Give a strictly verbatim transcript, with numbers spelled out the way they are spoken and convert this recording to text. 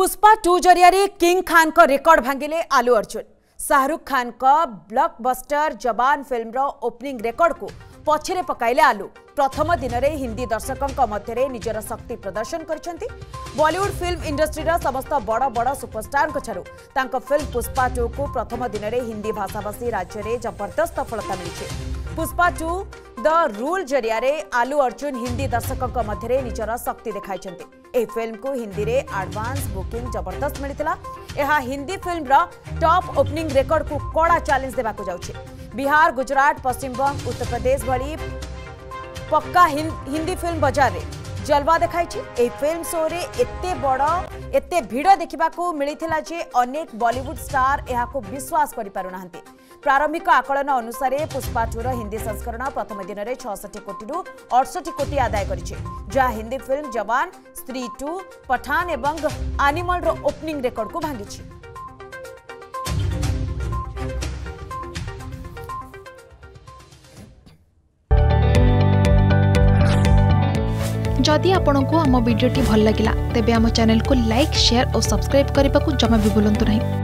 Pushpa two जरिया king Khan का record भांगिले आलू अर्जुन। शाहरुख खान का ब्लॉकबस्टर जवान फिल्म रो ओपनिंग रेकर्ड को पछरे पकाइले आलू। प्रथम दिन में हिंदी दर्शकों मध्य निजर शक्ति प्रदर्शन करछंती। बॉलीवुड फिल्म इंडस्ट्री रा समस्त बड़ बड़ सुपरस्टार ठारू तांको फिल्म पुष्पा टू को प्रथम दिन में हिंदी भाषाभाषी राज्य में जबरदस्त सफलता मिली। पुष्पा टू द रूल जरिया आलू अर्जुन हिंदी दर्शकों मध्य निजर शक्ति देखाइछंती। ए फिल्म को हिंदी रे एडवांस बुकिंग जबरदस्त मिलता। यह हिंदी फिल्म रा टॉप ओपनिंग रेकर्ड को कड़ा चैलेंज देवा जाउछे। बिहार, गुजरात, पश्चिम बंग, उत्तर प्रदेश भली पक्का हिंदी फिल्म बाजार रे जलवा देखाई। ए फिल्म शो रे एते बड़ एते भिड़ देखा मिलता जे अनेक बॉलीवुड स्टार यह विश्वास कर पारु नाहंती। प्रारंभिक आकलन अनुसार पुष्पा टू हिंदी संस्करण प्रथम दिन में छियासठ कोटी रु अड़सठ कोटी आदाय करिछि, जहा हिंदी फिल्म जवान, स्त्री टू, पठान एवं एनिमल रो ओपनिंग रेकर्ड को भांगी। जदि आपंक आम भिडी भल लगा तेब आम चैनल को लाइक, शेयर और सब्सक्राइब करने को जमा भी भूलु नहीं।